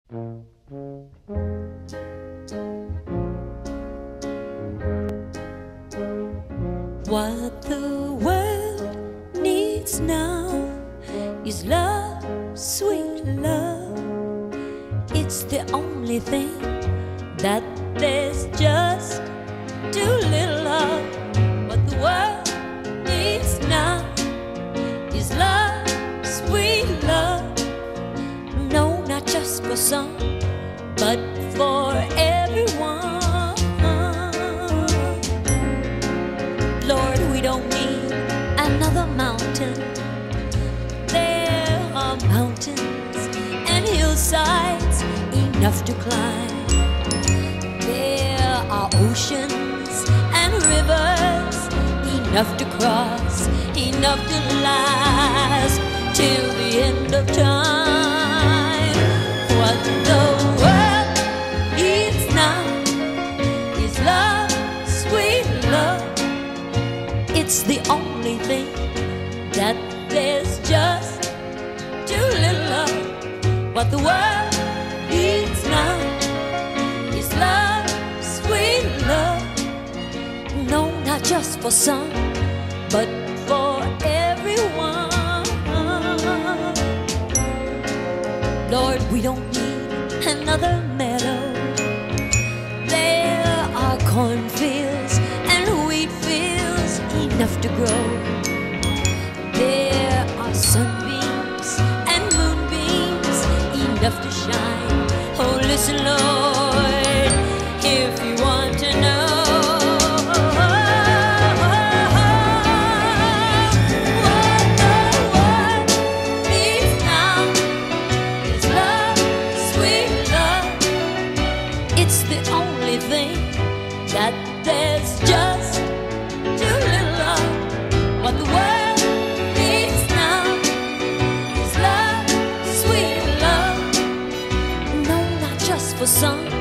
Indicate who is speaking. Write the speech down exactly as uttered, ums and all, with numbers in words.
Speaker 1: What the world needs now is love, sweet love. It's the only thing that there's just too little of. What the world needs now is love, sweet love. No, not just for some, but for everyone. Lord, we don't need another mountain. There are mountains and hillsides enough to climb. There are oceans and rivers enough to cross, enough to last till the end of time. What the world needs now is love, sweet love. It's the only thing that there's just too little of. What the world needs now is love, sweet love. No, not just for some, but for everyone. Lord, we don't need another meadow. There are cornfields and wheat fields enough to grow. There are sunbeams and moonbeams enough to shine. Oh, listen, Lord, if you want to know what the world needs now is love, sweet love. It's the only thing that there's just too little of. What the world needs now is love, sweet love. No, not just for some,